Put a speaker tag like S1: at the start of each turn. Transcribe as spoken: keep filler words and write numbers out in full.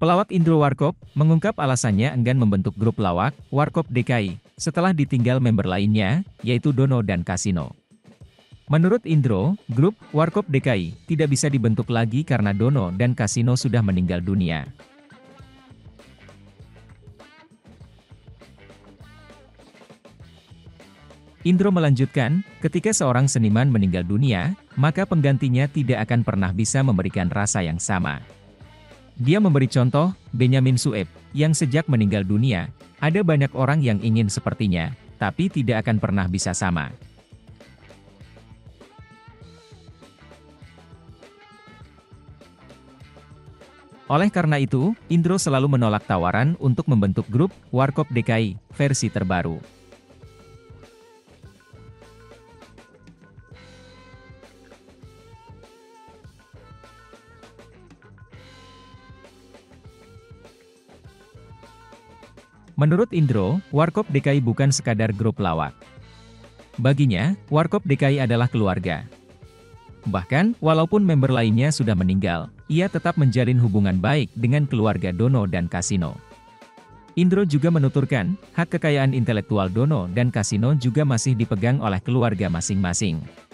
S1: Pelawak Indro Warkop mengungkap alasannya enggan membentuk grup lawak Warkop D K I setelah ditinggal member lainnya, yaitu Dono dan Kasino. Menurut Indro, grup Warkop D K I tidak bisa dibentuk lagi karena Dono dan Kasino sudah meninggal dunia. Indro melanjutkan, ketika seorang seniman meninggal dunia, maka penggantinya tidak akan pernah bisa memberikan rasa yang sama. Dia memberi contoh, Benyamin Sueb, yang sejak meninggal dunia, ada banyak orang yang ingin sepertinya, tapi tidak akan pernah bisa sama. Oleh karena itu, Indro selalu menolak tawaran untuk membentuk grup Warkop D K I versi terbaru. Menurut Indro, Warkop D K I bukan sekadar grup lawak. Baginya, Warkop D K I adalah keluarga. Bahkan, walaupun member lainnya sudah meninggal, ia tetap menjalin hubungan baik dengan keluarga Dono dan Kasino. Indro juga menuturkan, hak kekayaan intelektual Dono dan Kasino juga masih dipegang oleh keluarga masing-masing.